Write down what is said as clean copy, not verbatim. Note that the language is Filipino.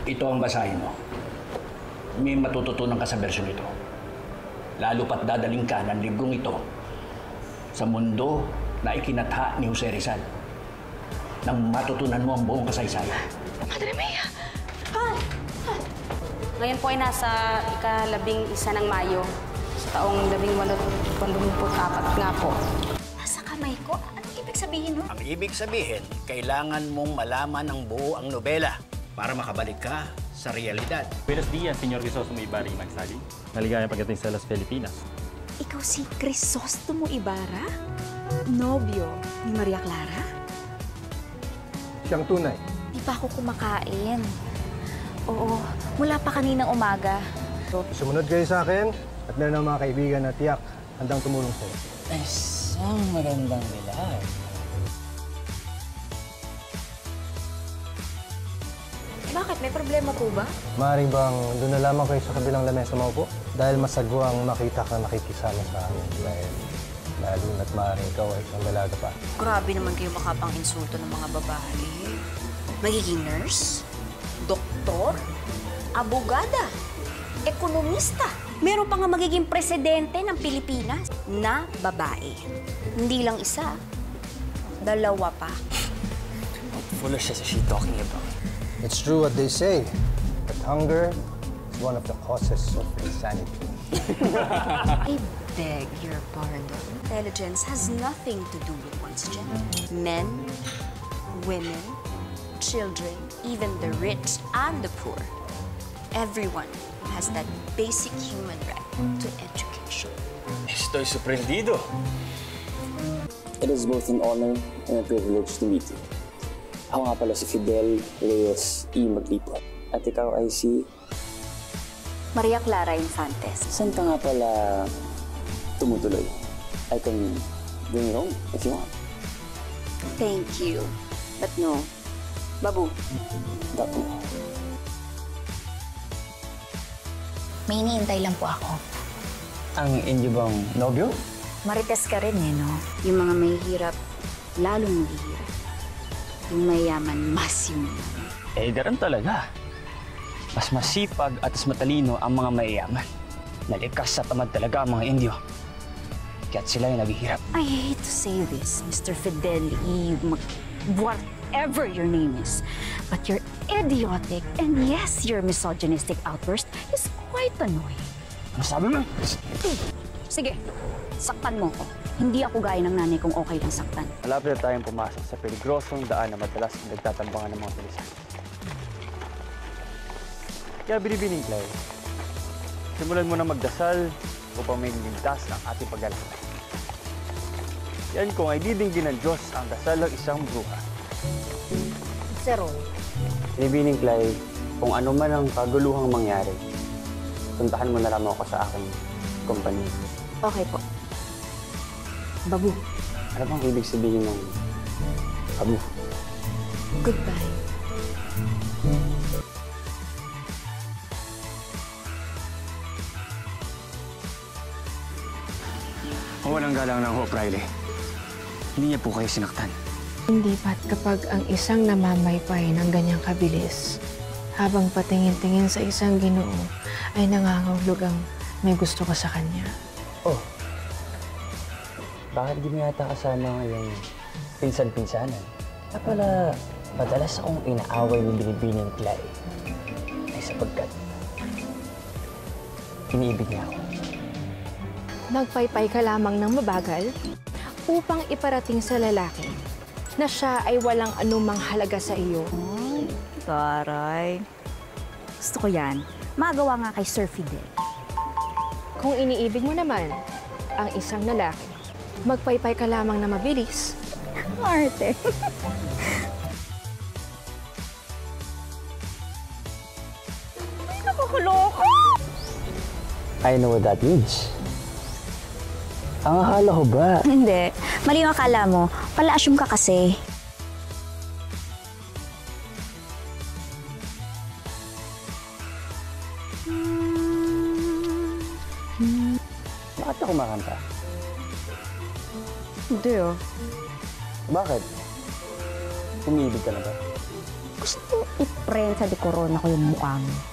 Ito ang basahin mo. May matututunan ka sa bersyon ito. Lalo pat dadaling ka ng librong ito sa mundo na ikinatha ni Jose Rizal nang matutunan mo ang buong kasaysayan. Madre Mia! Ngayon po ay nasa ika-11 ng Mayo sa taong 1884 nga po. Nasa kamay ko? Anong ibig sabihin nun? Ang ibig sabihin, kailangan mong malaman ang buo ang nobela para makabalik ka sa realidad. Buenos días, Señor Crisostomo Ibarra y Magsali. Maligayang pagdating sa Las Filipinas. Ikaw si Crisostomo Ibarra? Nobyo ni Maria Clara? Siyang tunay. Di pa ako kumakain. Oo, mula pa kaninang umaga. Sumunod kayo sa akin at meron ng mga kaibigan na tiyak handang tumulong sa'yo. Isang magandang bilag. Bakit? May problema po ba? Maaaring bang doon na lamang kayo sa kabilang lamesa maupo? Dahil masagwang makita kang nakikisama sa amin. Dahil lalo na't maaaring ikaw ay isang dalaga pa. Grabe naman kayo makapang-insulto ng mga babae. Magiging nurse? Doktor? Abogada? Ekonomista? Meron pa nga magiging presidente ng Pilipinas na babae. Hindi lang isa, dalawa pa. What foolish is she talking about? It's true what they say, that hunger is one of the causes of insanity. I beg your pardon. Intelligence has nothing to do with one's gender. Men, women, children, even the rich and the poor. Everyone has that basic human right to education. Estoy sorprendido. It is both an honor and a privilege to meet you. Ako nga pala si Fidel Reyes E. Maglipon. At ikaw ay si... Maria Clara Infantes. Saan ka nga pala tumutuloy? I can bring you home if you want. Thank you. But no. Babu. Dapat mo. May iniintay lang po ako. Ang inyo bang nobyo? Marites ka rin eh, no? Yung mga may hirap, lalong mahihirap. Yung mayaman, mas yung mayaman. Eh, garan talaga. Mas masipag at mas matalino ang mga mayayaman. Nalikas at tamad talaga ang mga Indio. Kaya't sila yung naghihirap. I hate to say this, Mr. Fidel E. Whatever your name is. But your idiotic and yes, your misogynistic outburst is quite annoying. Ano sabi mo? Sige, saktan mo ko. Hindi ako gaya ng nanay kung okay lang saktan. Malapit na tayong pumasok sa peligrosong daan na madalas nagtatambangan ng mga bilisan. Kaya binibining, Clay, simulan mo na magdasal upang may ligtas ng ating paglalakbay. Yan kung ay didinggin ng Diyos ang dasal ng isang bruha. Zero. Binibining, Clay, kung ano man ang kaguluhang mangyari, puntahan mo na lamang ako sa aking kumpanya. Okay po. Babu. Ano bang ibig sabihin ng babu? Goodbye. Walang galang ng Hope Riley. Hindi niya po kayo sinaktan. Hindi ba't kapag ang isang namamaypay ng ganyang kabilis, habang patingin-tingin sa isang Ginoo, ay nangangahulugang may gusto ka sa kanya? Oh, bakit di mo yata kasama ngayong pinsan-pinsanan? Pala, madalas akong inaaway ni Binibining Clay ay sapagkat iniibig niya ako. Magpaypay ka lamang ng mabagal upang iparating sa lalaki na siya ay walang anumang halaga sa iyo. Ay, taray. Gusto ko yan. Magawa nga kay Sir Fidel. Kung iniibig mo naman ang isang lalaki, magpaypay ka lamang na mabilis. Arte. Nakakaloko! I know what that means. Ang akala ko ba? Hindi. Mali yung akala mo. Pala-assume ka kasi. Bakit ako kumakanta? Hindi oh. Bakit? Umiibig ka na ba? gusto i-prend sa dekorona ko yung mukha mo.